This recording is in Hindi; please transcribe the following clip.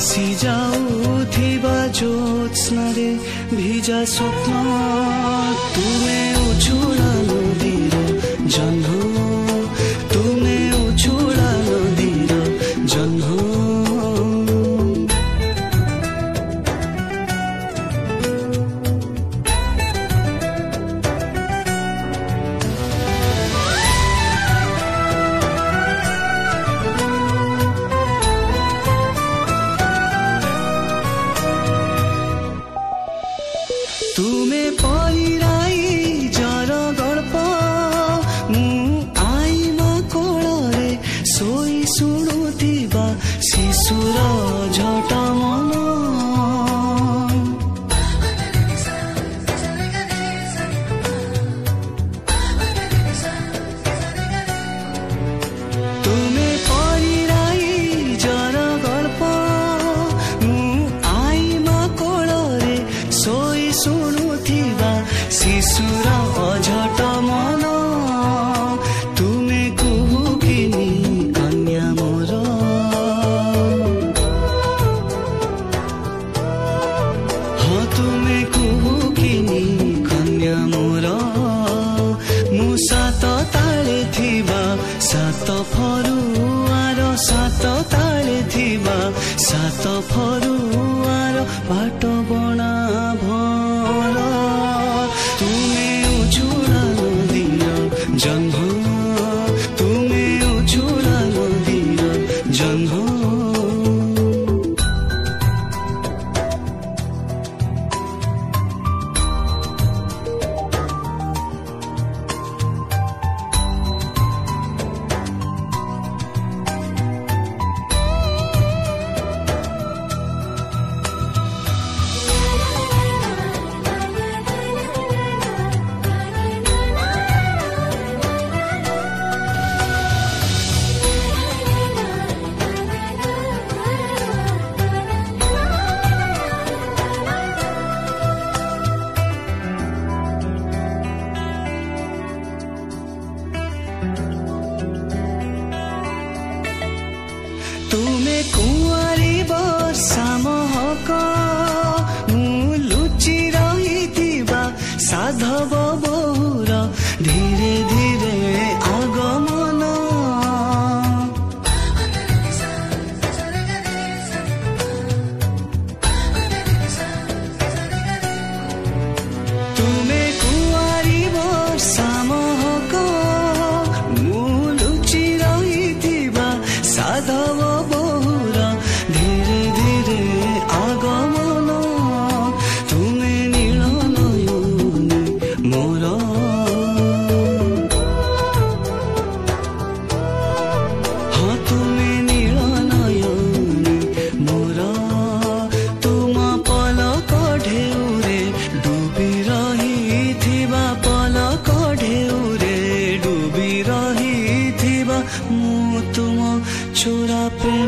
भासी जाऊथिबा ज्योत्स्नारे भिजा स्वप्न तुमे उछुळा नदीर जह्न तुमे उछुळा नदीर जह्न तुमे परिराई जर गल्प मु आईमा कोଳରେ सोई शुणुथिबा शिशुर झट मन तुमे परिराई जर गल्प मु आईमा कोଳରେ सोई शुणुथिबा शिशुर अझट मन तुमे कुहुकिनी कन्या मोर हाँ तुमे कुहुकिनी कन्या मोर मु सात ताळे थिबा सात फरुआर सात ताळे थिबा सात फरुआर बाट बणा भर तुमे उछुळा नदीर जह्न तुमे उछुळा नदीर जह्न तुमे कुंवारी वर्षा महक मु लुचि रहिथिबा साधव बहुर धीरे धीरे आगमन तुमे कुंवारी वर्षा महक मु लुचि रहिथिबा साधव बहुर धीरे धीरे आगमन तुमे नील नयनी मोर हाँ तुमे नील नयनी मोर तुम पलक ढेउरे डुबी रहिथिबा पलक ढेउरे डुबी रहिथिबा मु तुम छोरा प्रेम